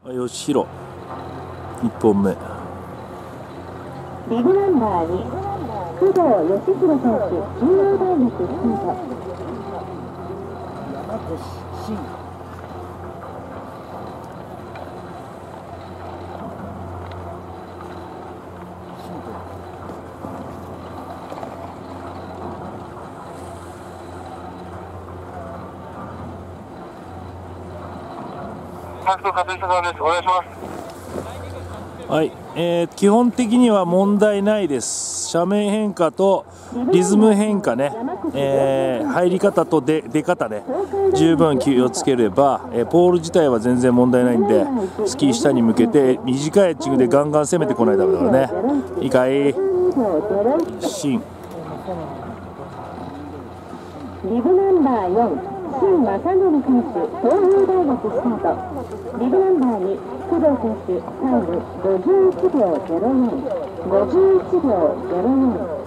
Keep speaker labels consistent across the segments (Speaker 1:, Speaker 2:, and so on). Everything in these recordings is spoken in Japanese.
Speaker 1: 吉弘1本目。
Speaker 2: ビブナンバー2、工藤義弘選手、中央大学スタート。
Speaker 3: 山越慎。
Speaker 1: はい、基本的には問題ないです。斜面変化とリズム変化ね、入り方と出方ね、十分気をつければ、ポール自体は全然問題ないんで、スキー下に向けて短いエッジングでガンガン攻めてこないとダメだからね。いいかい、シン。
Speaker 2: ビブナンバー4、新正則選手、東洋大学スタート。ビブナンバー2、工藤選手、タイム51秒04、51秒04。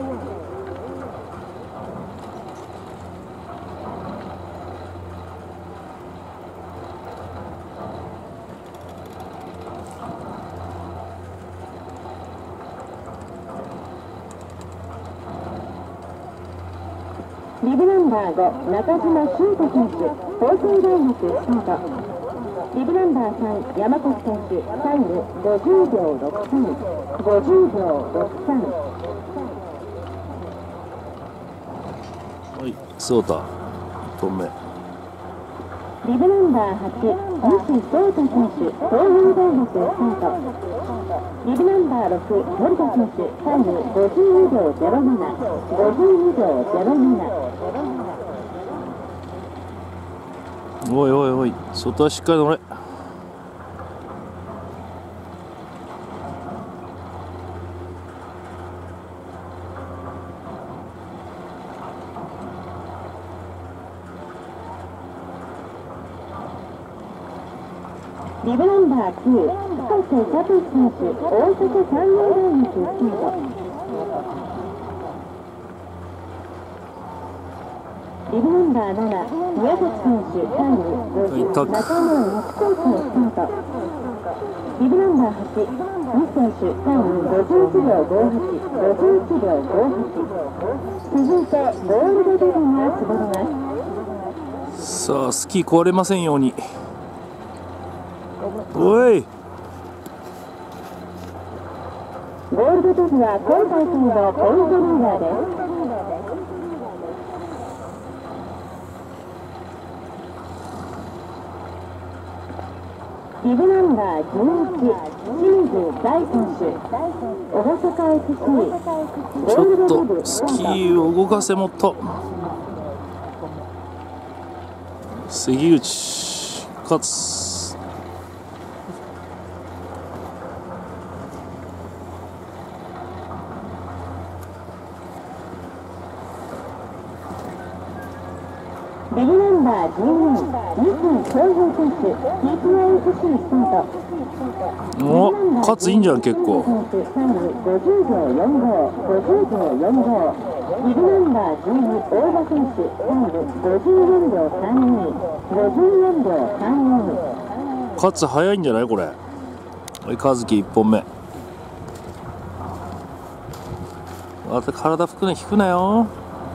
Speaker 2: ビブナンバー5、中島修斗選手、法政大学スタート。ビブナンバー3、山越選手、タイム50秒63、50秒63。
Speaker 1: はい、そうだ、1本目。
Speaker 2: ビブナンバー8、西聡太選手、東洋大学スタート。ビブナンバー6、森田選手、タイム52秒07、52秒07。
Speaker 1: おいおいおい、外はしっかり乗れ。
Speaker 2: ビブナンバー9、深瀬聡選手、大阪産業大学スタート。ビブナンバー7、宮崎選手、タイム50、中野西高校スタート。ビブナンバー8、西選手、タイム51秒58、51秒58。続いて、ゴールドデビューが滑ります。
Speaker 1: さあ、スキー壊れませんように。おい、
Speaker 2: ゴールドデビューは今大会のポイントリーダーです。ビブナンバー11、清水大選手、大阪 FC。
Speaker 1: ちょっとスキーを動かせもっと。関口勝つ。
Speaker 2: ビブナンバー14、西翔平選手、TPIFC スタート。
Speaker 1: お、勝ついいんじゃん結構。
Speaker 2: タイム50秒45、50秒45。ビブナンバー12、大場選手、タイム54秒32、54秒32。
Speaker 1: 勝つ早いんじゃないこれ。おい、和樹1本目。あと体引くなよ。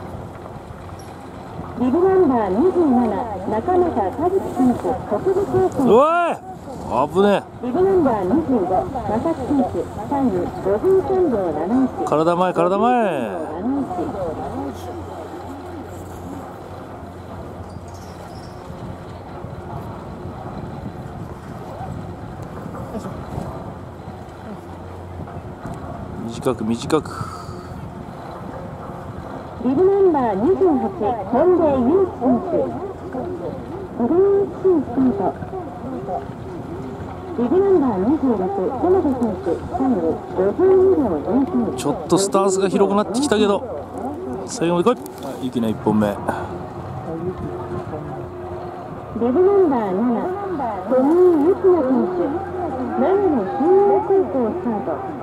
Speaker 2: ビブナンバー27、中俣和樹選手、国分高校。
Speaker 1: おい、危ねえ。
Speaker 2: ビブナンバー25、正木選手、タイム53秒71。
Speaker 1: 体前、体前。短く短く。
Speaker 2: ビブナンバー28、本田裕樹選手、オレンジスタート。ビブナンバー26、園部選手、タイム52秒23。
Speaker 1: ちょっとスタンスが広くなってきたけど、最後まで来い。いきなり1本目。
Speaker 2: ビブナンバー7、富井幸也選手、長野新陽高校スタート。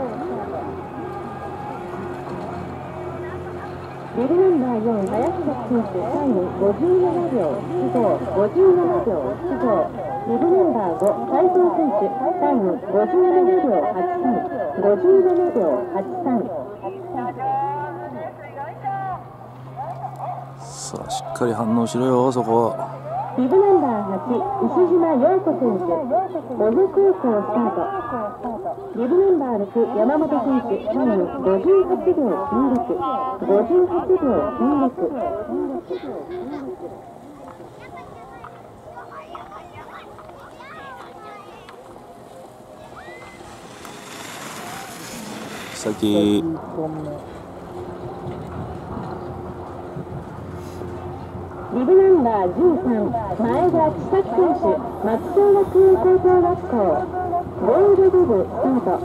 Speaker 2: ビブナンバー4、林崎選手、タイム57秒15、57秒15。 リブナンバー5、斉藤選手、タイム57秒83、57秒83。
Speaker 1: さあしっかり反応しろよそこ。
Speaker 2: リブナンバー8、石島陽子選手、5時空港スタート。リブナンバー6、山本選手、タイム58秒96、58秒96。
Speaker 1: 先
Speaker 2: リブナンバー13、前田千咲選手、松小学園高等学校、ゴールド部スタート。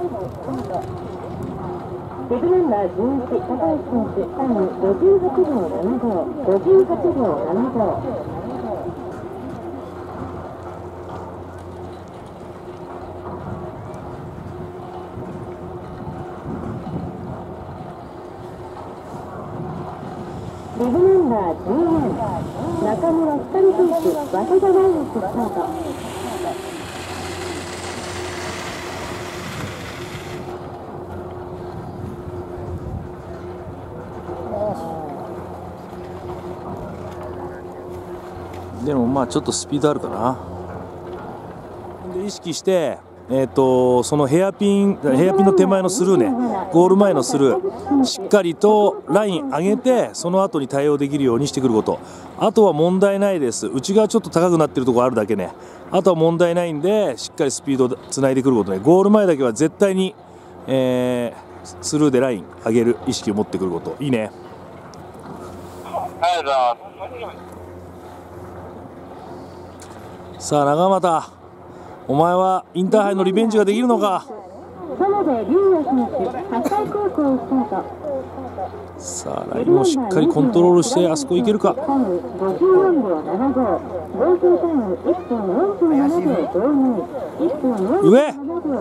Speaker 2: リブナンバー11、高橋選手、タイム58秒75、58秒75。リブナンバー14、中村光選手、早稲田大学スタート。
Speaker 1: でもまあちょっとスピードあるかな。で意識してそのヘアピンの手前のスルーね、ゴール前のスルーしっかりとライン上げてその後に対応できるようにしてくること。あとは問題ないです。内側ちょっと高くなってるところあるだけね。あとは問題ないんでしっかりスピードつないでくることね。ゴール前だけは絶対に、スルーでライン上げる意識を持ってくること。いいね。さあ長俣、お前はインターハイのリベンジができるのか。さあラインをしっかりコントロールしてあそこ行けるか。上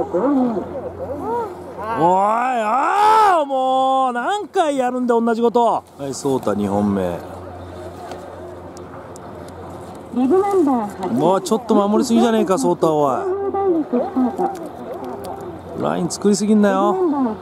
Speaker 1: おいもう何回やるんだ同じこと。はい、颯太2本目。もうちょっと守りすぎじゃねえか颯太。おいライン作りすぎんなよ。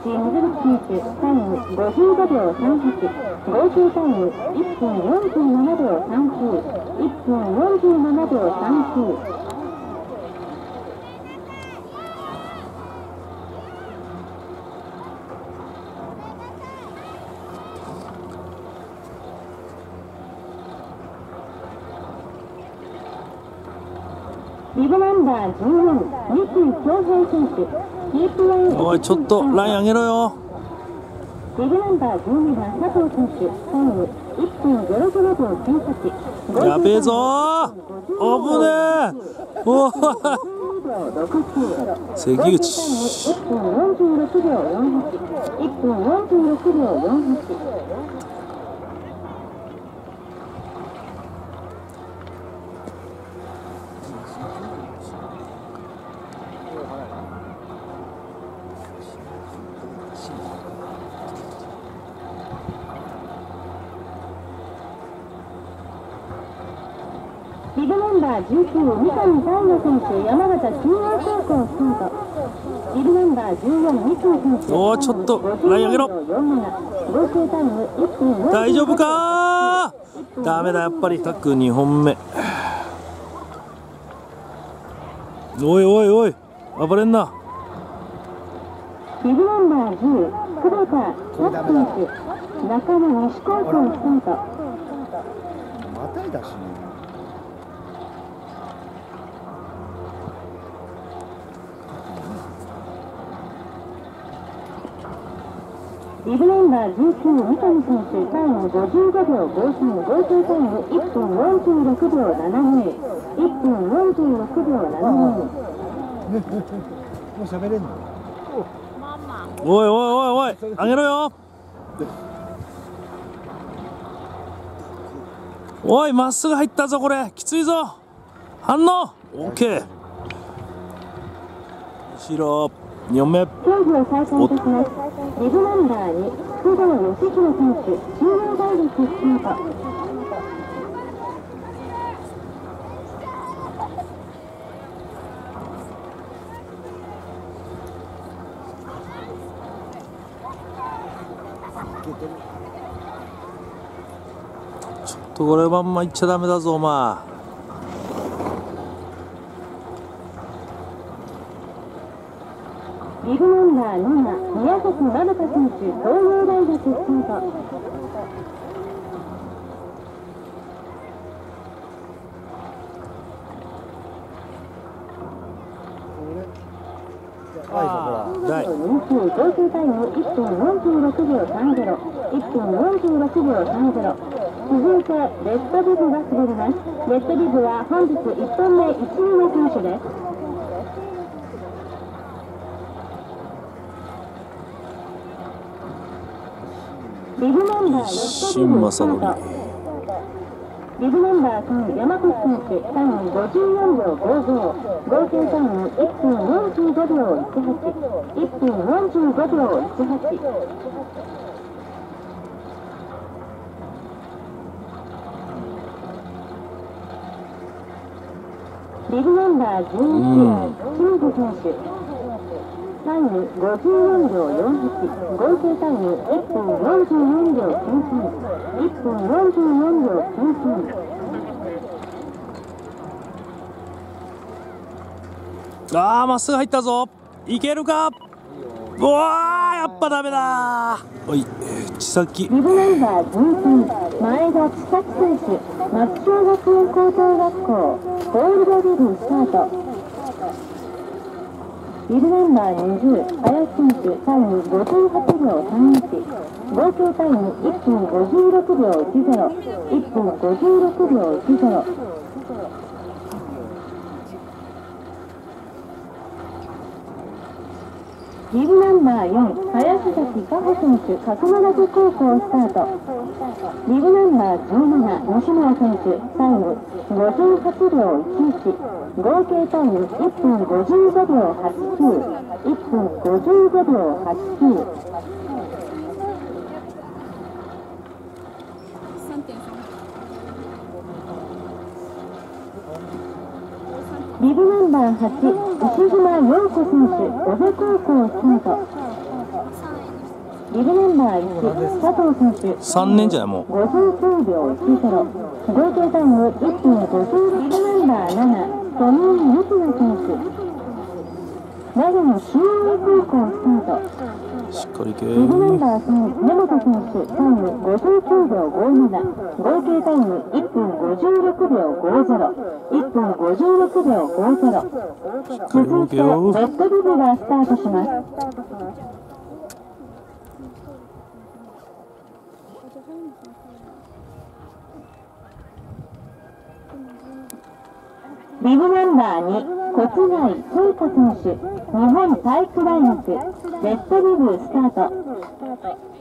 Speaker 2: リブナンバー14、三井恭平選手、
Speaker 1: おいちょっとライン上げろよ。
Speaker 2: リブナンバー12番佐藤選手、タイム1分00秒98。
Speaker 1: やべえぞー、危ねえ。おー関口
Speaker 2: 1分46秒48、1分46秒48。リブナンバー19、三上大也選手、山形中央高校スタート。リブナンバー14、三井選手、
Speaker 1: おーちょっとライン上げろ。大丈夫かー。ダメだやっぱり。タック2本目。おいおいおい暴れんな。
Speaker 2: リブナンバー10、久保田拓選手、中野西高校スタート。
Speaker 3: またいだし
Speaker 2: リブナンバー19、三上選手、タイム55秒53、合計タイム1分46秒72、1分46秒72。
Speaker 3: もう喋れんの。
Speaker 1: おいおいおいおい上げろよ。おいまっすぐ入ったぞ。これきついぞ。反応 OK。 後ろ2本目。
Speaker 2: 競技を再開いたします。リブナンバー2、工藤義弘選手、中央大学スタート。
Speaker 1: ちょっとこれまんまいっちゃダメだぞお前。
Speaker 2: ビブナンバー7、宮崎まどか選手、東洋大学スタート。
Speaker 1: 大
Speaker 2: 合計タイム1分46秒30、1分46秒30。続いてレッドビブが滑ります。レッドビブは本日1本目1位の選手です。ビブナンバーレッドビブスタート。ビブナンバー3、山越選手、タイム54秒55、合計タイム1分45秒18、1分45秒18。ビブナンバー11、清水選手、タイム54秒48、合計タイム1分44秒93、1分44秒93。
Speaker 1: あー、まっすぐ入ったぞ。いけるか。うわー、やっぱダメだ。おい、千崎。
Speaker 2: ビブナンバー13、前田千崎選手、松小学園高等学校、ゴールドビブスタート。ビブナンバー20、林選手、タイム58秒31、合計タイム1分56秒10、1分56秒10。ビブナンバー4、林崎加穂選手、角館高校スタート。ビブナンバー17、西村選手、タイム58秒11、合計タイム1分55秒89、1分55秒89。ビブナンバー8、石島陽子選手、小部高校スタート。ビブナンバー1、佐藤選手、
Speaker 1: 3年じゃないもう。
Speaker 2: 59秒10、合計タイム1分50。ビブナンバー7、富井由紀奈選手、長野修英高校スタート。
Speaker 1: しっかりいけ。
Speaker 2: ビブナンバー3、根本選手、タイム59秒57、合計タイム1分56秒50、1分56秒50。続いてレッドビブがスタートします。ビブナンバー2、小貝聖華選手、日本体育大学、レッドビブスタート。